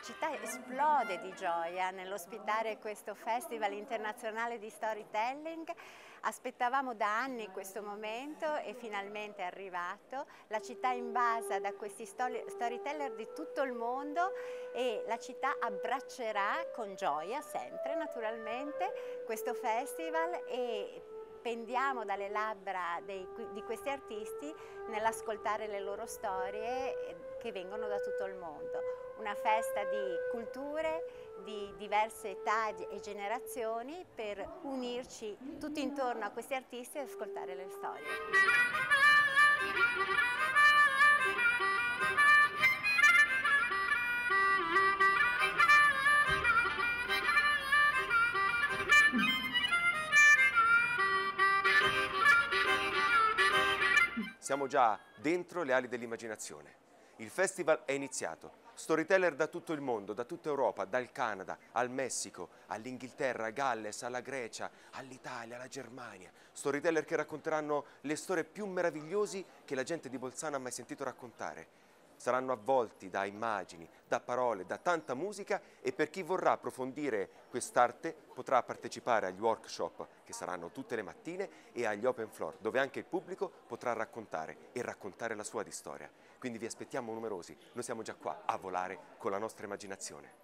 città esplode di gioia nell'ospitare questo Festival internazionale di storytelling. Aspettavamo da anni questo momento e finalmente è arrivato. La città è invasa da questi storyteller di tutto il mondo e la città abbraccerà con gioia, sempre naturalmente, questo festival e pendiamo dalle labbra di questi artisti nell'ascoltare le loro storie che vengono da tutto il mondo. Una festa di culture, di diverse età e generazioni per unirci tutti intorno a questi artisti e ascoltare le storie. Siamo già dentro le ali dell'immaginazione. Il festival è iniziato. Storyteller da tutto il mondo, da tutta Europa, dal Canada al Messico, all'Inghilterra, Galles, alla Grecia, all'Italia, alla Germania. Storyteller che racconteranno le storie più meravigliose che la gente di Bolzano ha mai sentito raccontare. Saranno avvolti da immagini, da parole, da tanta musica e per chi vorrà approfondire quest'arte potrà partecipare agli workshop che saranno tutte le mattine e agli open floor dove anche il pubblico potrà raccontare e raccontare la sua di storia. Quindi vi aspettiamo numerosi, noi siamo già qua a volare con la nostra immaginazione.